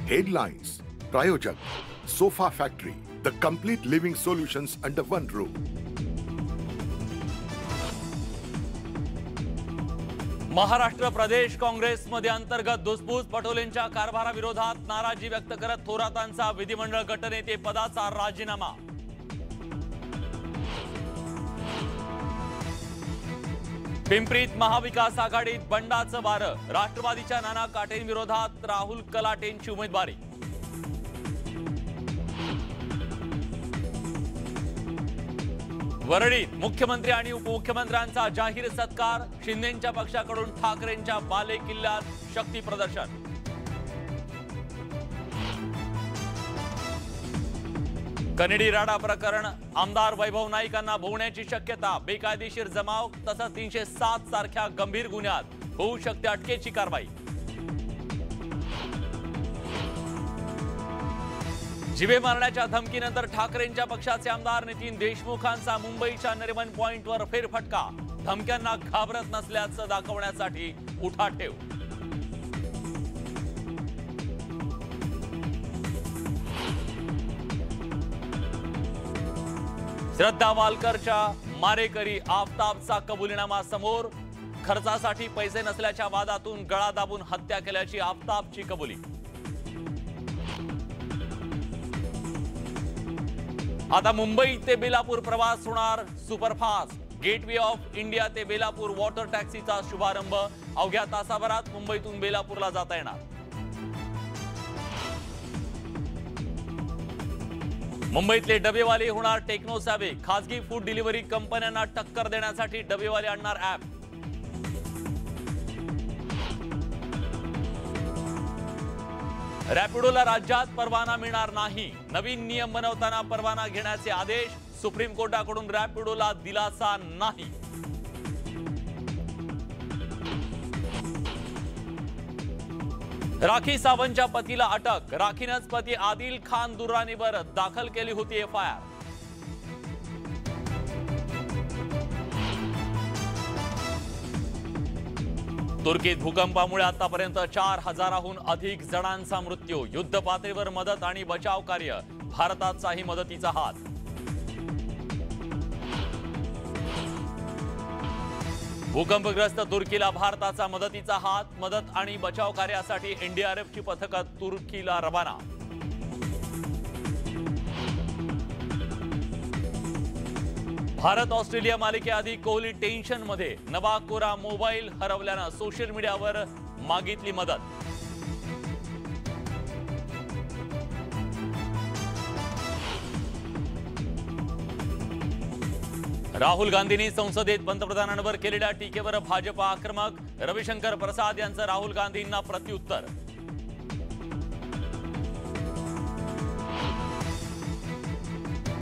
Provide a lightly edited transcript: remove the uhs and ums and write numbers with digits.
Headlines, Prayojak, Sofa Factory, the complete living solutions under one roof. Maharashtra प्रदेश काँग्रेसमध्ये अंतर्गत धुसफूस, पटोलेंच्या कारभाराविरोधात नाराजी व्यक्त करत थोरातांचा विधिमंडळ गटनेते पदाचा राजीनामा. पिंपरीत महाविकास आघाडीत बंडाचं वारं, राष्ट्रवादीच्या नाना काटेंविरोधात राहुल कलाटेंची उमेदवारी. वरळीत मुख्यमंत्री आणि उपमुख्यमंत्र्यांचा जाहीर सत्कार, शिंदेंच्या पक्षाकडून ठाकरेंच्या बाले किल्ल्यात शक्ती प्रदर्शन. कनेडी राडा प्रकरण, आमदार वैभव नाईकांना भोवण्याची शक्यता, बेकायदेशीर जमाव तसंच 307 सारख्या गंभीर गुन्ह्यात होऊ शकते अटकेची कारवाई. जिवे मारण्याच्या धमकीनंतर ठाकरेंच्या पक्षाचे आमदार नितीन देशमुखांचा मुंबईच्या नरिमन पॉइंटवर फेरफटका, धमक्यांना घाबरत नसल्याचं दाखवण्यासाठी उठाठेव. श्रद्धा वालकरच्या मारेकरी आफताबचा कबुलीनामा समोर, खर्चासाठी पैसे नसल्याच्या वादातून गळा दाबून हत्या केल्याची आफताबची कबुली. आता मुंबई ते बेलापूर प्रवास होणार सुपरफास्ट, गेटवे ऑफ इंडिया ते बेलापूर वॉटर टॅक्सीचा शुभारंभ, अवघ्या तासाभरात मुंबईतून बेलापूरला जाता येणार. मुंबईतले डबेवाले होणार टेक्नो सॅवे, खासगी फूड डिलिव्हरी कंपन्यांना टक्कर देण्यासाठी डबेवाले आणणार ॲप. रॅपिडोला राज्यात परवाना मिळणार नाही, नवीन नियम बनवताना परवाना घेण्याचे आदेश, सुप्रीम कोर्टाकडून रॅपिडोला दिलासा नाही. राखी सावंतच्या पतीला अटक, राखीनंच पती आदिल खान दुर्रानीवर दाखल केली होती एफआयआर. तुर्कीत भूकंपामुळे आतापर्यंत 4000हून अधिक जणांचा मृत्यू, युद्ध पातळीवर मदत आणि बचाव कार्य, भारताचाही मदतीचा हात. भूकंपग्रस्त तुर्कीला भारताचा मदतीचा हात, मदत आणि बचाव कार्यासाठी एनडीआरएफची पथकं तुर्कीला रवाना. भारत ऑस्ट्रेलिया मालिकेआधी कोहली टेन्शनमध्ये, नवा कोरा मोबाईल हरवल्यानं सोशल मीडियावर मागितली मदत. राहुल गांधींनी संसदेत पंतप्रधानांवर केलेल्या टीकेवर भाजप आक्रमक, रविशंकर प्रसाद यांचं राहुल गांधींना प्रत्युत्तर.